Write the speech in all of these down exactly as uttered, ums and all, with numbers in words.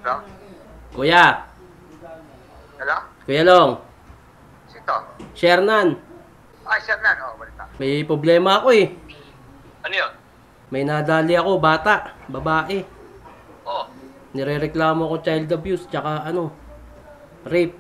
Hello? Kuya. Hello? Kuya Long. Sito? Shernan. Ay, sir na. Oh, balita. May problema ako eh. Ano yun? May nadali ako, bata, babae. Oo. Nirereklamo ko child abuse, tsaka ano, rape.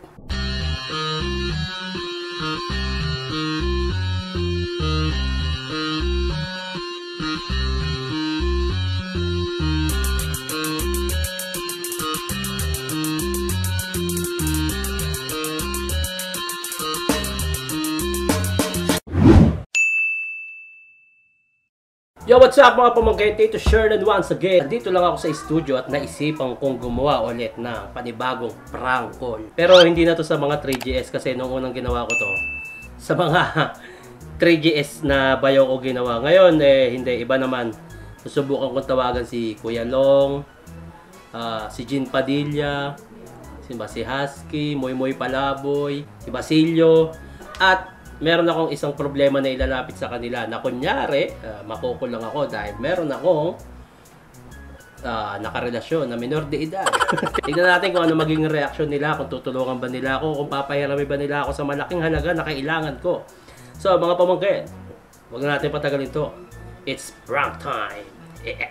Yo, what's up mga pamangkin? Ito Shernan once again. Dito lang ako sa studio at naisipan kong gumawa ulit ng panibagong prank call. Pero hindi na to sa mga three G S kasi nung unang ginawa ko to sa mga three G S na bayo ko ginawa. Ngayon eh hindi, iba naman. Susubukan kong tawagan si Kuya Long, uh, si Jean Padilla, si, si Husky, Moy Moy Palaboy, si Basilio, at meron akong isang problema na ilalapit sa kanila na kunyari, uh, makukulong ako dahil meron akong uh, nakarelasyon na minor de edad. Tignan natin kung ano magiging reaksyon nila, kung tutulungan ba nila ako, kung papahirami ba nila ako sa malaking halaga na kailangan ko. So mga pamangkin, huwag na natin patagalin to. It's prank time. Yeah.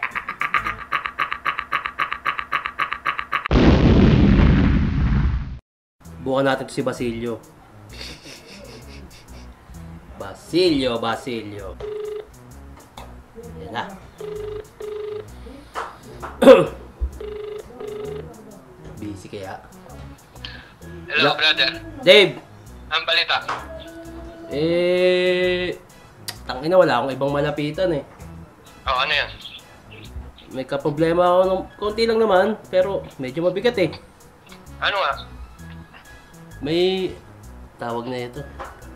Bukan natin to si Basilio. Basilio, Basilio. Yan na. Busy kaya. Hello, brother. Dave! Ang balita? Eh... Tangina, wala akong ibang malapitan eh. Oh, ano yan? May kaproblema ako ng konti lang naman, pero medyo mabigat eh. Ano nga? May... Tawag na ito.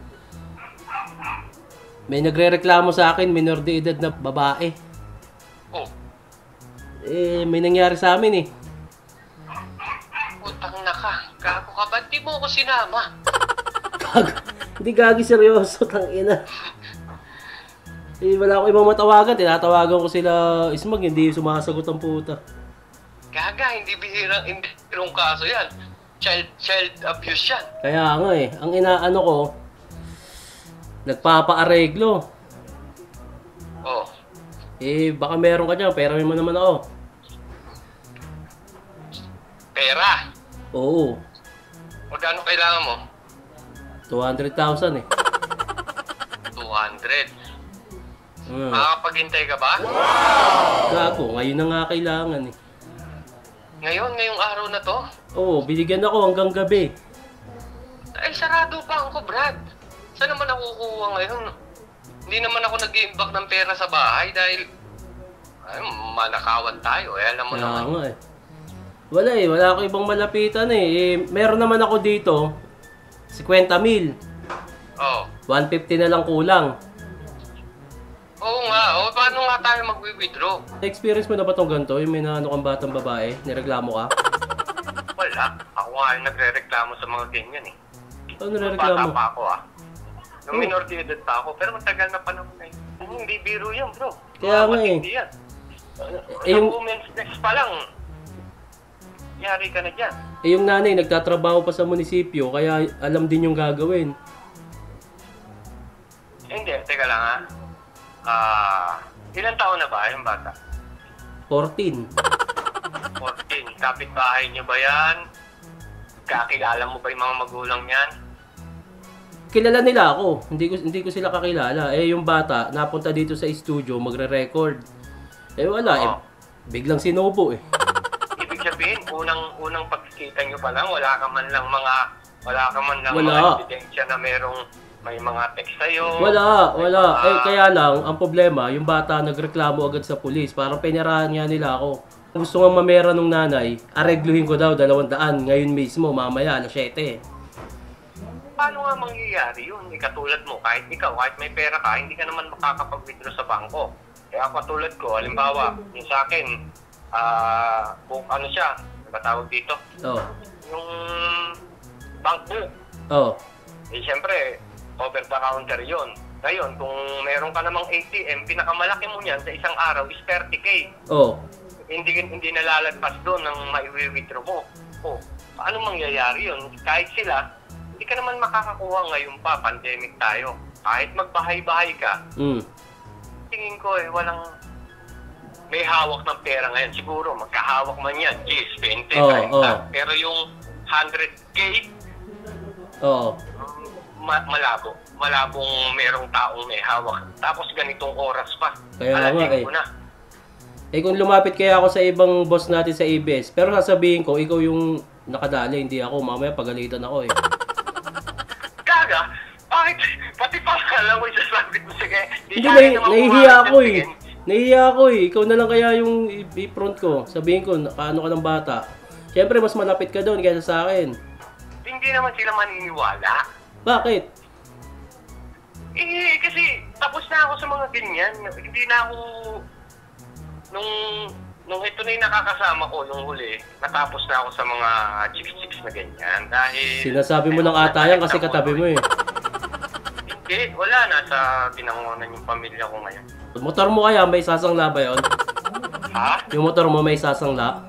May nagre-reklamo sa akin, minor de edad na babae. Oh. Eh, may nangyari sa amin eh. Utang na ka. Gago ka ba? Di mo ako sinama. Gago. Hindi gagi seryoso, tangina. Eh, wala akong ibang matawagan. Tinatawagan ko sila ismag, hindi sumasagot ang puta. Gaga, hindi bihirang hindi bihirang kaso yan. Child child abuse yan. Kaya nga eh, ang inaano ko, nagpapa-areglo. Oh. Eh, baka meron ka dyan, pera mo naman ako. Pera? Oo. Magkano kailangan mo? two hundred thousand eh. two hundred. Hmm. Makakapaghintay ka ba? Gago, ngayon na nga kailangan eh. Ngayon, ngayong araw na to? Oo, binigyan ako hanggang gabi. Ay, sarado pa ako, Brad. Saan naman ako kukuha ngayon? Hindi naman ako nag-i-imbak ng pera sa bahay dahil ay, manakawan tayo. Eh, alam mo Kaya naman. nga eh. Wala eh, wala ako ibang malapitan eh. eh meron naman ako dito, fifty mil. Oo. one fifty na lang kulang. Oo nga. O, paano nga tayo mag-withdraw? Na-experience mo na ba itong ganito? Yung may naano kang batang babae, nireklamo ka? Wala. Ako nga yung nagre-reklamo sa mga ganyan eh. Ano nireklamo? Bata pa ako ah. Nung Oh. minor de edad pa ako. Pero matagal na panahon na yun. Hindi biro yan, bro. Kaya nga eh. Hindi yan. Eh, yung- Sa women's sex pa lang, yari ka na dyan. Eh yung nanay, nagtatrabaho pa sa munisipyo, kaya alam din yung gagawin. Hindi, teka lang ha. Ah, ilang taon na ba yung bata? fourteen. fourteen. Kapit-bahay niyo ba yan? Kakilala mo ba yung mga magulang niyan? Kilala nila ako, hindi ko hindi ko sila kakilala. Eh yung bata, napunta dito sa studio magre-record. Eh wala eh, Oo. biglang sinubo eh. Ibig sabihin, unang unang pagkikita niyo pa lang, wala ka man lang mga wala ka man lang Wala. mga ebidensya na merong may mga text sa'yo. Wala, may wala. mga- Eh kaya lang, ang problema, yung bata nagreklamo agad sa pulis. Parang pinirahan niya nila ako. Gusto nga mamera nung nanay, aregluhin ko daw dalawang daan ngayon mismo, mamaya alas siyete. Paano nga mangyayari yun? Eh, katulad mo, kahit ikaw, kahit may pera ka, hindi ka naman makakapag-withdraw sa bangko. Kaya katulad ko, halimbawa, yung sa akin, ah, kung ano siya, ano ba tawag dito? Oh. Yung bank book. Oh. Eh, siyempre, over the counter yun. Ngayon, kung meron ka namang A T M, pinakamalaki mo niyan sa isang araw is thirty K. Oh. hindi hindi nalalagpas doon ng maiwi-withdraw mo. O, paano mangyayari yun? Kahit sila, hindi ka naman makakakuha ngayon pa, pandemic tayo. Kahit magbahay-bahay ka, Mm. tingin ko eh, walang may hawak ng pera ngayon. Siguro, magkahawak man yan, yes, twenty, Oo, thirty. oo. Pero yung one hundred K, Oo. ma- malabo. Malabong merong taong may hawak. Tapos ganitong oras pa. Kaya nga Alating eh. mo na. Eh kung lumapit kaya ako sa ibang boss natin sa A B S, pero sasabihin ko, ikaw yung nakadali, hindi ako. Mamaya pagalitan ako eh. Kaga, bakit? Pati pa alam mo yung sasabi ko, sige. Hindi, nahi, nahihiya ako eh. Nahihiya ako eh. Ikaw na lang kaya yung i- i-front ko. Sabihin ko, kaano ka ng bata. Siyempre, mas malapit ka doon kaysa sa akin. Hindi naman sila maniniwala. Bakit? Eh, kasi tapos na ako sa mga ganyan. Hindi na ako, nung, nung ito na yung nakakasama ko, nung huli, natapos na ako sa mga chicks-chicks na ganyan. Dahil... Sinasabi mo lang ata yan kasi katabi mo eh. Hindi, wala. Nasa pinangunan yung pamilya ko ngayon. Motor mo kaya may sasangla ba yun? Ha? Yung motor mo may sasangla?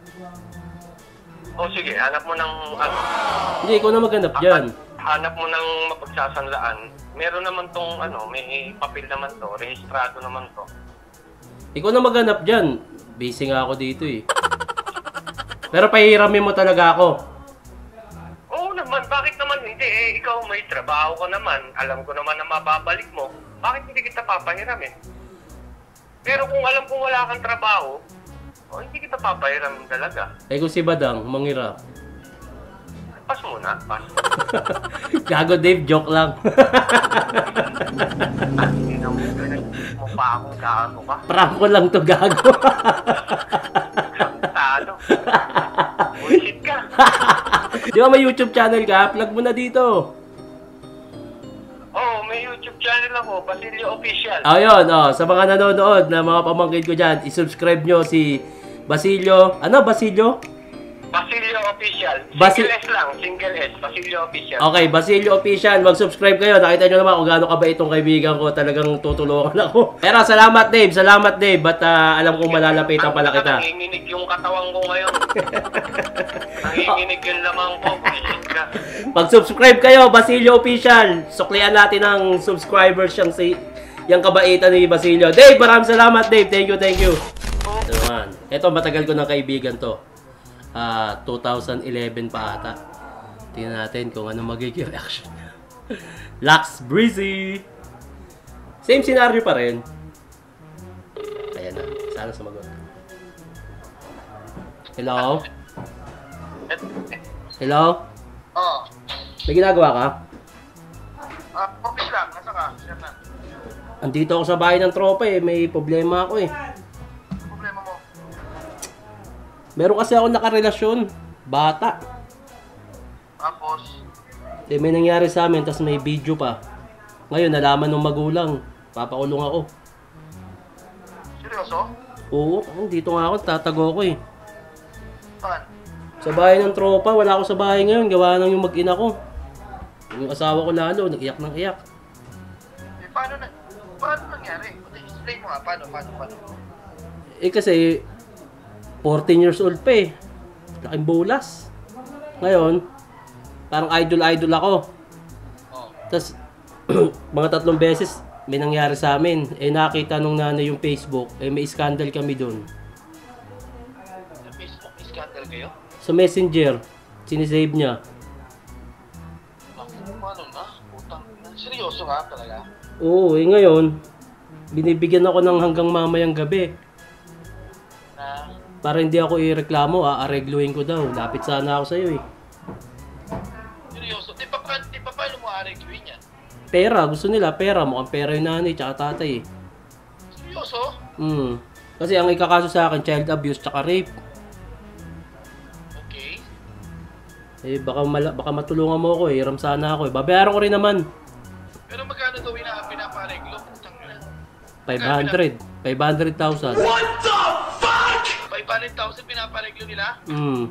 O sige, hanap mo ng ano. Hindi, ikaw na maghanap dyan. Hanap mo ng mapagsasanlaan. Meron naman tong ano, may papel naman to, rehistrado naman to. Ikaw na maghanap dyan. Busy nga ako dito eh. Pero pahihiramin mo talaga ako. Oo naman, bakit naman hindi? Eh, ikaw may trabaho ka naman. Alam ko naman na mababalik mo. Bakit hindi kita papahiramin? Pero kung alam kong wala kang trabaho, oh, hindi kita papahiramin talaga. Eh kung si Badang, manghirap. Pas muna, pas. Gago Dave, joke lang. Hindi na mo, mo pa akong gaano ka. Prank ko lang to, gago. Tado. Bullshit ka. Di ba may YouTube channel ka? Plug mo na dito. Oh, may YouTube channel ako, Basilio Official. Ayun, oh, sa mga nanonood na mga pamangkin ko dyan, isubscribe nyo si Basilio. Ano, Basilio? Basilio Official. Basi- Single S lang, single S. Basilio Official. Okay, Basilio Official. Mag-subscribe kayo. Nakita nyo naman kung gaano kabait itong kaibigan ko. Talagang tutulungan ako. Pero salamat, Dave. Salamat, Dave. Ba't uh, alam kong malalapitan pala kita. Nanginginig yung katawan ko ngayon. Nanginginig yung lamang ko. Bullshit ka. Mag-subscribe kayo, Basilio Official. Suklian natin ang subscribers siyang si yung kabaitan ni Basilio. Dave, maraming salamat, Dave. Thank you, thank you. Ito naman. Ito, matagal ko ng kaibigan to. Uh, two thousand eleven pa ata. Tingnan natin kung ano magiging reaction niya. Lux Breezy! Same scenario pa rin. Ayan na. Sana sumagot. Hello? Hello? Oo. May ginagawa ka? Ah, office lang. Nasa ka? Sir na. Andito ako sa bahay ng tropa eh. May problema ako eh. Problema mo? Meron kasi ako nakarelasyon. Bata. Tapos? Eh, may nangyari sa amin, tapos may video pa. Ngayon, nalaman ng magulang. Papakulong ako. Seryoso? Oo, dito nga ako. Tatago ako eh. Saan? Sa bahay ng tropa, wala ako sa bahay ngayon. Gawa nang yung mag-ina ko. Yung asawa ko lalo, nag-iyak ng iyak. Eh, paano na? Paano nangyari? Explain mo nga. Paano? Paano? Paano? Eh kasi, fourteen years old pa eh. Laking bulas. Ngayon, parang idol-idol ako. Oh. Tapos, mga tatlong beses, may nangyari sa amin. Eh, nakita nung nanay yung Facebook. Eh, may scandal kami dun. Sa Facebook, may scandal kayo? Sa Messenger, sinisave niya. Paano na? Putang. Seryoso nga talaga? Oo, eh ngayon, binibigyan ako ng hanggang mamayang gabi. Na? Para hindi ako ireklamo, aaregluhin ko daw. Lapit sana ako sa'yo eh. Seryoso? Di pa, di pa paano mo aregluin yan? Pera, gusto nila pera. Mukhang pera yung nanay tsaka tatay eh. Seryoso? Hmm. Kasi ang ikakaso sa akin, child abuse tsaka rape. Okay. Eh baka, mala- baka matulungan mo ako eh. Hiram sana ako eh. Babayaran ko rin naman. Pero magkano daw ina pinapareglo? Putang ina. five hundred. five hundred thousand. five hundred thousand pinapareglo nila? Hmm.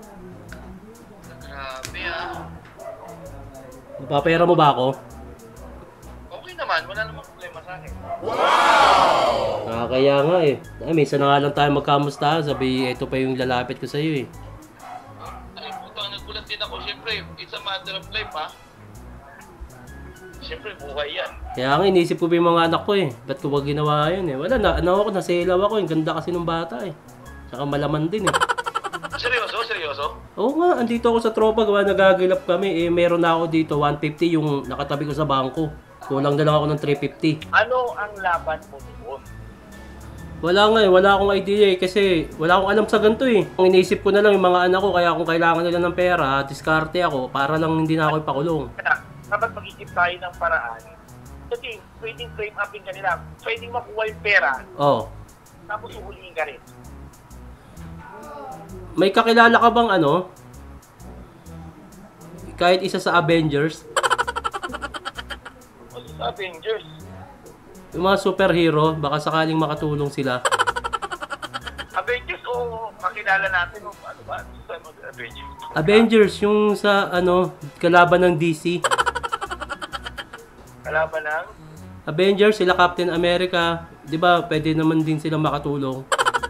Grabe ah. Papera mo ba ako? Okay naman, wala namang problema pamasahe. Nakakaya nga eh. Ay, minsan na nga lang tayo magkamustahan. Sabi, ito pa yung lalapit ko sa'yo eh. Ay, putang, nagulat din ako. Siyempre, it's a matter of life, ha? Siyempre, buhay yan. Kaya nga, inisip ko pa yung mga anak ko eh. Ba't ko ba ginawa yun eh? Wala, na, ano ako, nasilaw ako. Yung ganda kasi ng bata eh. Saka malaman din eh. Seryoso? Seryoso? Oo nga, andito ako sa tropa. Gawa nagagilap kami. Eh, meron na ako dito, one fifty yung nakatabi ko sa bangko. Kulang na lang ako ng three fifty. Ano ang laban mo doon? Wala nga eh, wala akong idea eh. Kasi wala akong alam sa ganito eh. Ang iniisip ko na lang yung mga anak ko. Kaya kung kailangan nila ng pera, diskarte ako para lang hindi na ako ipakulong. Dapat mag-isip tayo ng paraan. Kasi pwedeng frame upin ka nila. Pwedeng makuha yung pera. Oo. Oh. Tapos uhulihin ka rin. May kakilala ka bang ano? Kahit isa sa Avengers? O sa Avengers. Yung mga superhero, baka sakaling makatulong sila. Avengers o makilala natin o ano ba? Sa Avengers. Avengers, yung sa ano, kalaban ng D C. Kalaban ng? Avengers, sila Captain America. Di ba, pwede naman din sila makatulong.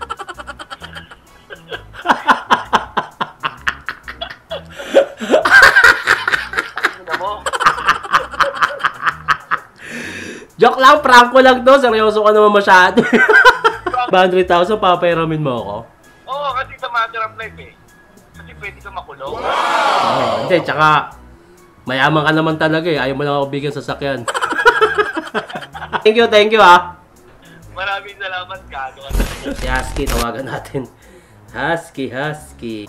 Joke lang, prank ko lang to. Seryoso ka naman masyado. one hundred thousand, papairamin mo ako? Oo, kasi sa matter of life eh. Kasi pwede ka makulong. Oo, hindi, tsaka mayaman ka naman talaga eh. Ayaw mo lang ako bigyan sa sakyan. Thank you, thank you ah. Maraming salamat, Gago. Si Husky, tawagan natin. Husky, Husky.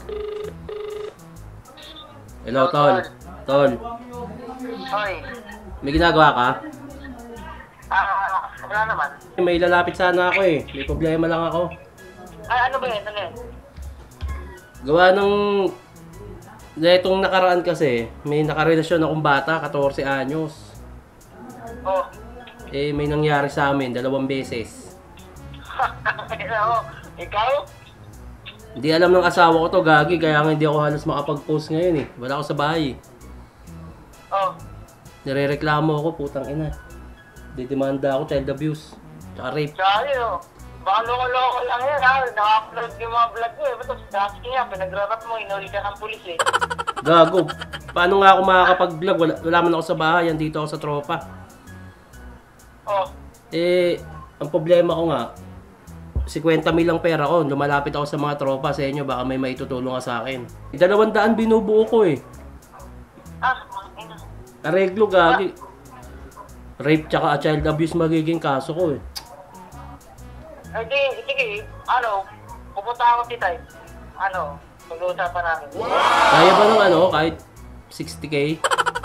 Hello, Tol. Tol, Hoy. may ginagawa ka? Ah, wala naman. May lalapit sana ako eh. May problema lang ako. Ay, ano ba yan? Ano yan? Gawa ng... Itong nakaraan kasi, may nakarelasyon akong bata, fourteen anyos. Oh. Eh, may nangyari sa amin, dalawang beses. Ikaw? Ikaw? Hindi alam ng asawa ko to, gagi, kaya nga hindi ako halos makapag-post ngayon eh. Wala ako sa bahay. Oh. Nirereklamo ako, putang ina. Didemanda ako, child abuse. Tsaka rape. Tsaka yun, oh. Baka loko-loko lang yan, ha? Naka-upload yung mga vlog mo, eh. Ba't ang dusky nga, pinagrarap mo, inuli ka ng pulis, eh. Gago. Paano nga ako makakapag-vlog? Wala, wala man ako sa bahay, andito ako sa tropa. Oh. Eh, ang problema ko nga, fifty mil lang pera ko. Lumalapit ako sa mga tropa sa inyo, baka may maitutulong ka sa akin. Dalawang daan binubuo ko eh. Ah, ina. Areglo, gagi. Rape tsaka child abuse magiging kaso ko eh. Ay, di, sige, ano, pupunta ako si Tay. Ano, pag-uusapan namin. Kaya ba ng ano, kahit sixty K?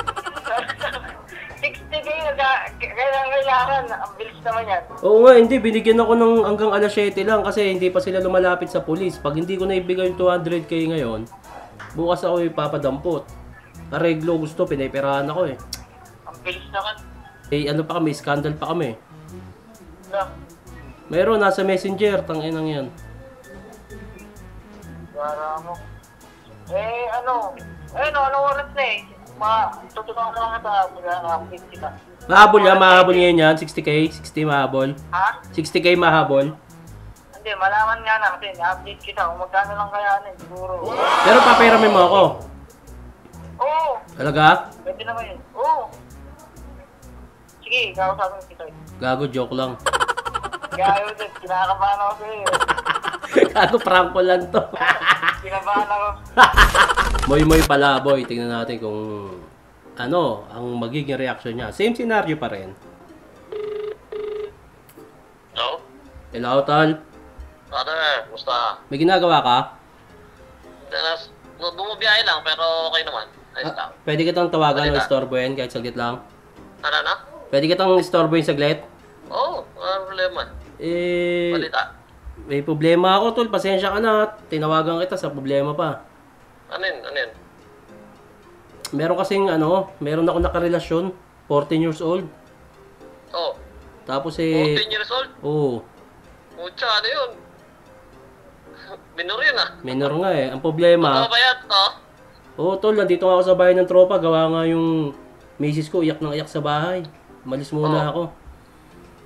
sixty K, kailangan, kailangan, ang bilis naman yan. Oo nga, hindi. Binigyan ako ng hanggang alas siyete lang kasi hindi pa sila lumalapit sa pulis. Pag hindi ko na ibigay yung two hundred K ngayon, bukas ako ipapadampot. Areglo gusto, pinipirahan ako eh. Ang bilis naman. Eh, ano pa kami, scandal pa kami. Na, Meron, nasa messenger, tanginang yan. para mo. Eh, ano, eh, no, anong oras na eh? Ma, tutunan ko lang kita, mag-update kita. Mahabol yan, mahabol ngayon yan, sixty K, sixty mahabol. Ha? sixty K mahabol. Hindi, malaman nga natin, update kita kung magkano lang kaya ano, siguro. Pero papiramin mo ako. Oo, Talaga? pwede naman yun. Oo. Sige, kausapin kita. Gago, joke lang. Gayo din, kinakabahan ako sa'yo. Gago, prank ko lang to. Kinabahan ako. Moy-moy pala, boy. Tingnan natin kung ano ang magiging reaction niya. Same scenario pa rin. Hello? Hello, Tol. Pare, musta? May ginagawa ka? Tenas, bumubiyahe lang, pero okay naman. Ayos lang. Ah, pwede kitang tawagan o Balita. istorbohin kahit saglit lang? Ano na? Pwede kitang istorbohin saglit? Oo, oh, wala problema. Eh, Balita. may problema ako, Tol. Pasensya ka na. Tinawagan kita sa problema pa. Ano yun? Ano yun? Meron kasing ano, meron ako nakarelasyon. fourteen years old. Oo. Tapos eh, fourteen years old? oo, Mucha, ano yun? Minor yun ah. minor nga eh. Ang problema, Ano ba yan? Oh. oo, Tol, nandito nga ako sa bahay ng tropa. Gawa nga yung misis ko, iyak nang iyak sa bahay. Malis muna Oo. ako.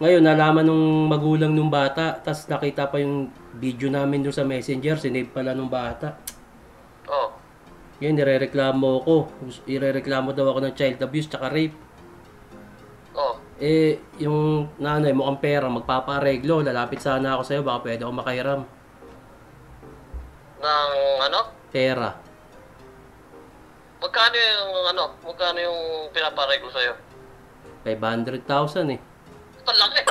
Ngayon, nalaman nung magulang nung bata, tas nakita pa yung video namin doon sa messenger, sinave pala nung bata. Oh. Yun, irereklamo ko. Irereklamo daw ako ng child abuse tsaka rape. Oh. Eh, yung nanay, mukhang pera, magpapa-areglo. Lalapit sana ako sa'yo, baka pwede ako makahiram. Ng ano? Pera. Magkano yung ano? Magkano yung pinapareglo sa'yo? five hundred thousand eh. Ito laki.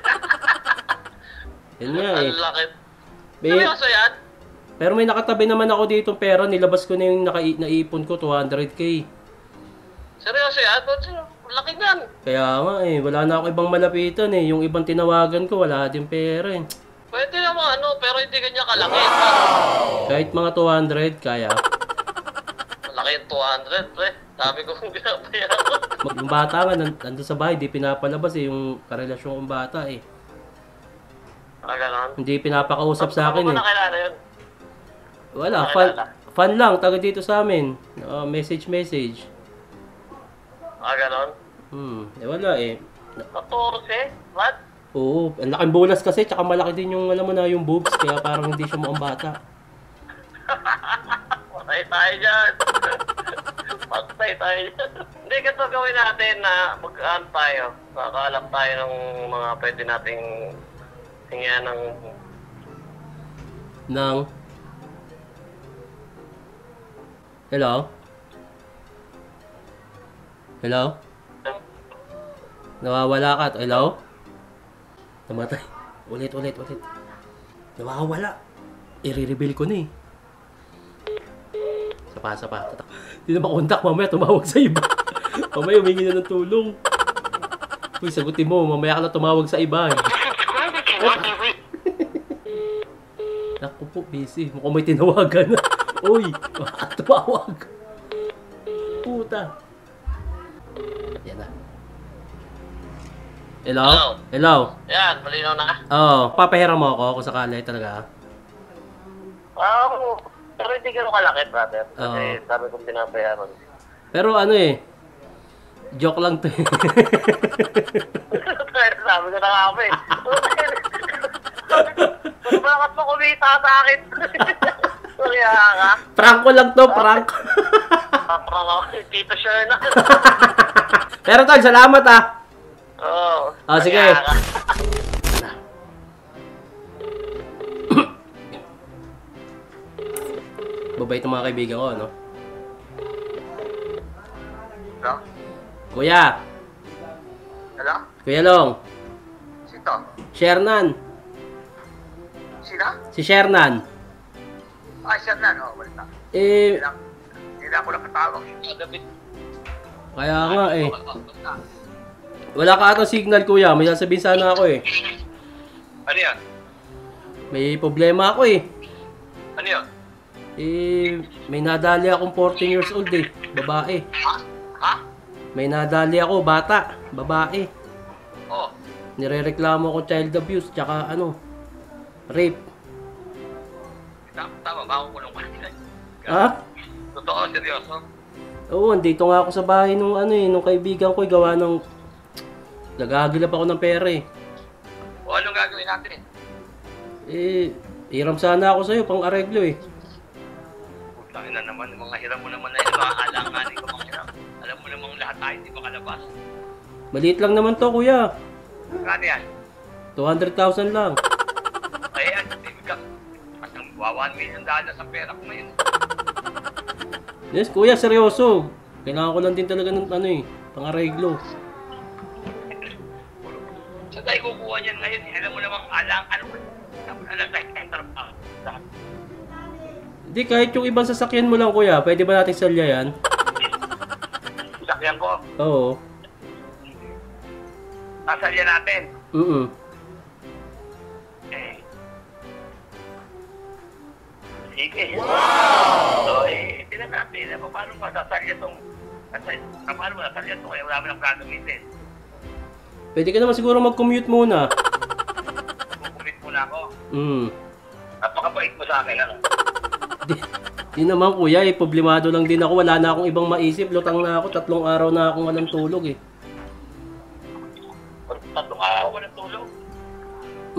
Yun nga eh. Ang laki. May, Seryoso yan? pero may nakatabi naman ako dito pera, nilabas ko na yung naka- naipon ko, two hundred k. Seryoso yan? Ba't sila? Laki yan. Kaya nga eh, wala na ako ibang malapitan eh. Yung ibang tinawagan ko, wala din pera eh. Pwede naman ano, pero hindi ganyan kalaki. Kahit mga two hundred, kaya. Malaki yung two hundred, pre. Sabi ko kung binabayaran ko. Mag- Yung bata nga, nan- nandun sa bahay, di pinapalabas eh, yung karelasyon kong bata eh. Ah, ganon. Hindi pinapakausap sa akin Ano mo eh. nakilala yun? Wala, fan, fan lang, taga dito sa amin. Ah, message, message. Ah, ganon. Hmm, eh wala eh. Katorse? What? Oo, ang laking bulas kasi, tsaka malaki din yung, alam mo na, yung boobs, kaya parang hindi siya mukhang bata. Patay tayo dyan. Patay tayo dyan. Hindi, ganito gawin natin na mag-aan tayo. Kakakalap tayo ng mga pwede nating tingyan ng... Nang... Hello? Hello? Nawawala ka. Hello? Namatay. Ulit, ulit, ulit. Nawawala. I-reveal ko na eh. Sapa, sapa. Hindi na makontak. Mamaya tumawag sa iba. Mamaya humingi na ng tulong. Uy, sagutin mo. Mamaya ka na tumawag sa iba eh. Naku po, busy. Mukhang may tinawagan na. Uy, baka tumawag. Puta. Yan na. Hello? Hello? Hello? Yan, malinaw na. Oo, oh, papahiram mo ako kung sakali talaga. Wow. Pero hindi gano'ng kalaki, brother. Kasi Oo. sabi kong pinabayaran. Pero ano eh, joke lang to eh. Sabi ko na nga ako eh. Bakit mo kumita sa akin? Kaya ka. Prank ko lang to, prank. Paprang ako kay Tito Sherna. Pero tol, salamat ah. Oo. Ah, sige. Kaya ka. Babait ng mga kaibigan ko, no? Hello? Kuya, Hello? Kuya Long, Sito? Shernan. Sina? Si Shernan. Ah, siya na. Oo, wala na. Eh, Hindi na ako nakatawag. David. kaya nga eh. Wala ka ata signal, kuya. May sasabihin sana ako eh. Ano yan? May problema ako eh. Ano yan? Eh, may nadali akong fourteen years old eh. Babae. Ha? Ha? May nadali ako, bata. Babae. Oo. Nirereklamo ko child abuse, tsaka ano, rape. Tama, tama. Makukulong ka. Ha? Totoo, seryoso. Oo, andito nga ako sa bahay nung ano eh, nung kaibigan ko, eh, gawa ng... Nagagilap ako ng pera eh. O anong gagawin natin? Eh, hiram sana ako sa'yo, pang areglo eh. Putangin na naman, mga hiram mo naman na yun. Mga alanganin ko mga hiram. Alam mo namang lahat tayo hindi makalabas. Maliit lang naman to, kuya. Kano yan? two hundred thousand lang. Ay, yan. Ibig ka. At ang one million dollars sa pera ko ngayon. Yes, kuya, seryoso. Kailangan ko lang din talaga ng ano eh, pang areglo. Saan tayo kukuha niyan ngayon? Eh, alam mo namang alang, ano ko. Alam tayo, enter pa. Hindi, kahit yung ibang sasakyan mo lang, kuya, pwede ba natin salya yan? Sakyan ko. Oo. Sasalya natin. Mm-mm. Eh. Sige. Wow! So, eh, tinan natin. Ano, paano masasalya itong... Paano masasalya ito? Kaya wala mo lang gagamitin. Pwede ka naman siguro mag-commute muna. Kukumit muna ako. Mm. Napakabait mo sa akin, ano? Di, di naman, kuya, eh, problemado lang din ako. Wala na akong ibang maisip. Lutang na ako. Tatlong araw na akong walang tulog eh. Tatlong araw ko na tulog.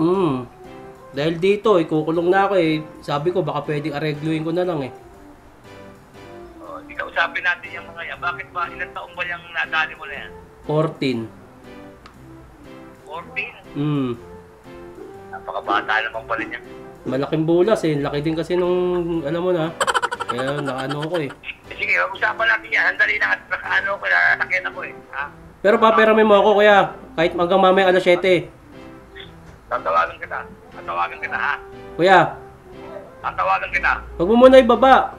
Mm. Dahil dito, ikukulong na ako eh. Sabi ko, baka pwedeng aregluin ko na lang eh. Oh, di ka usapin natin yung mga yan. Bakit ba? Ilang taong ba yung nadali mo na yan? fourteen. fourteen? Mm. Napakabata naman pala niya. Malaking bulas eh. Laki din kasi nung, alam mo na. Kaya nakaano ko eh. Sige, usapan natin yan. Handali na at ano ko na nakita ko eh. Ha? Pero paperamin mo ako kuya. Kahit hanggang mamaya alas siyete. Tatawagan kita. Tatawagan kita ha. Kuya, Tatawagan kita. wag mo muna ibaba.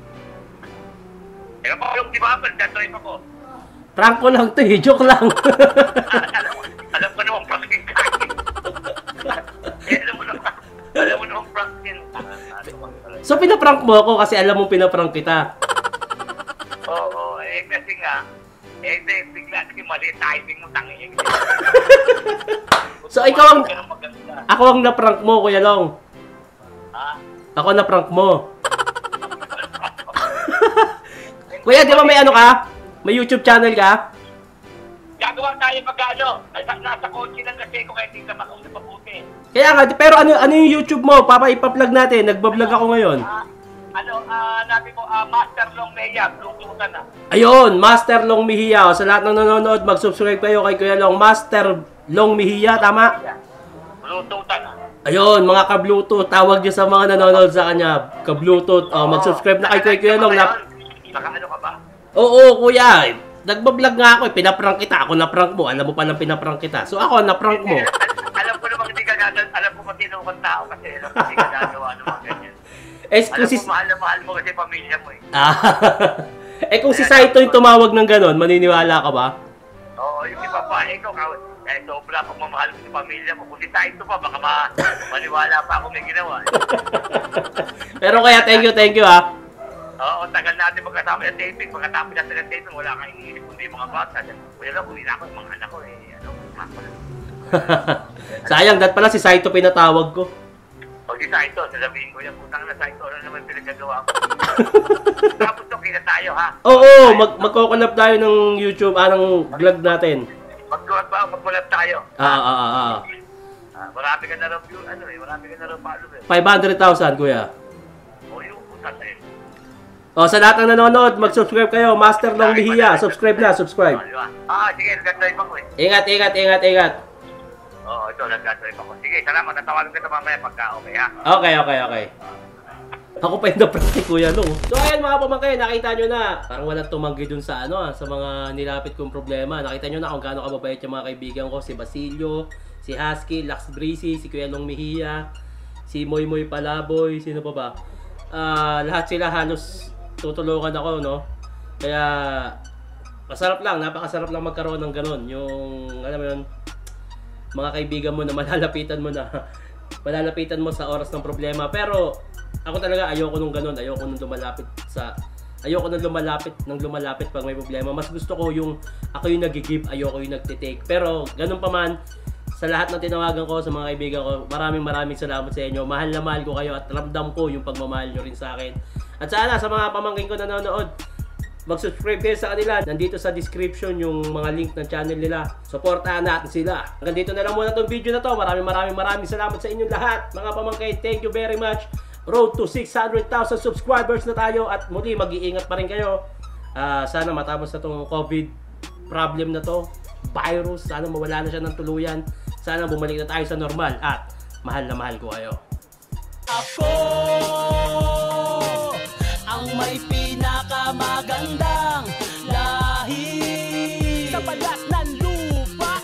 Eh, pakulong di ba? Pagdatripe ako. Prank ko lang to eh. Joke lang. alam, alam ko naman prank yun. eh, alam mo naman. Alam mo naman prank yun. So pinaprank mo ako kasi alam mo pinaprank kita. Oo, oh, eh kasi nga, eh di, bigla kasi mali timing mo tangin. So ikaw ang, ako ang naprank mo, Kuya Long. Ha? Ako na prank mo. Kuya, di ba may ano ka? May YouTube channel ka? Gagawa tayo pag ano, nasa, nasa kotse lang kasi kung hindi ka makausap mabuti. Kaya nga, pero ano ano yung YouTube mo? Papa, ipa-plug natin. Nagbablog ako ngayon. Ah, ano, ah, nabi ko, ah, Master Long Meya, Bluetooth ka na. Ayun, Master Long Mejia. Sa lahat ng nanonood, mag-subscribe kayo kay Kuya Long. Master Long Mejia, tama? Bluetooth ka na. Ayun, mga ka-Bluetooth. Tawag niyo sa mga nanonood sa kanya. Ka-Bluetooth. Oh, mag-subscribe na kay Kuya Long. Na... Naka ano ka ba? Oo, Kuya. Nagbablog nga ako eh. Pinaprank kita. Ako na-prank mo. Alam mo palang pinaprank kita. So ako, na-prank mo. Alam ko namang hindi ka gagawin. Alam ko kung sino kang tao kasi alam ko hindi ka gagawa naman ganyan. Eh, Alam kung si... ko mahal na mahal mo kasi pamilya mo eh. Ah, eh kung si Saito yung tumawag ng ganon, maniniwala ka ba? Oo, yung iba pa, eh, ikaw, eh, sobra pag mamahal mo sa pamilya mo. Kung si Saito pa, baka ma maniwala pa ako may ginawa. Eh. Pero kaya thank you, thank you ah. Oo, tagal natin magkasama ng taping. Pagkatapos natin ng taping, wala kang iniisip kundi yung mga bata. Kuya lang, kuwi na ako, yung mga anak ko eh. Ano, mako lang. Sayang, dat pala si Saito pinatawag ko. Pag si Saito, sasabihin ko yan, putang na Saito, ano naman pinagagawa ko. Tapos to, kita tayo ha. Oo, mag magko-collab tayo ng YouTube, ah, ng vlog natin. Mag-collab ba? Mag-collab tayo. Ah, ah, ah, ah. Ah, marami ka na rin view, ano eh, marami ka na rin follow eh. five hundred thousand, kuya. O yung putas eh. O, sa lahat ng nanonood, mag-subscribe kayo. Master Long Mejia. Subscribe na, subscribe. Oh, di ba? Ah, sige, nag-drive ako eh. Ingat, ingat, ingat, ingat. Oo, ito, nag-drive ako. Sige, salamat, natawagan kita mamaya pagka okay ha. Okay, okay, okay. Ako pa yung na-prank ni Kuya Long. So ayan mga pamangkin, nakita nyo na. Parang walang tumanggi dun sa ano ah, sa mga nilapit kong problema. Nakita nyo na kung gaano kababait yung mga kaibigan ko. Si Basilio, si Husky, Lax Breezy, si Kuya Long Mejia, si Moy Moy Palaboy, sino pa ba? Ah, lahat sila halos tutulungan ako, no? Kaya masarap lang, napakasarap lang magkaroon ng ganun. Yung, alam mo yun, mga kaibigan mo na malalapitan mo na malalapitan mo sa oras ng problema. Pero ako talaga ayoko nung ganun, ayoko nung lumalapit sa ayoko nung lumalapit nang lumalapit pag may problema. Mas gusto ko yung ako yung nag-give, ayoko yung nagte-take. Pero ganun pa man, sa lahat ng tinawagan ko, sa mga kaibigan ko, maraming maraming salamat sa inyo. Mahal na mahal ko kayo at ramdam ko yung pagmamahal nyo rin sa akin. At sana sa mga pamangkin ko na nanonood, mag-subscribe kayo sa kanila. Nandito sa description yung mga link ng channel nila. Supportahan natin sila. Hanggang dito na lang muna tong video na to. Maraming maraming maraming salamat sa inyong lahat. Mga pamangkin, thank you very much. Road to six hundred thousand subscribers na tayo. At muli, mag-iingat pa rin kayo. Uh, sana matapos na tong COVID problem na to. Virus. Sana mawala na siya ng tuluyan. Sana bumalik na tayo sa normal. At mahal na mahal ko kayo. Ako ang may pinakamagandang lahi sa balat na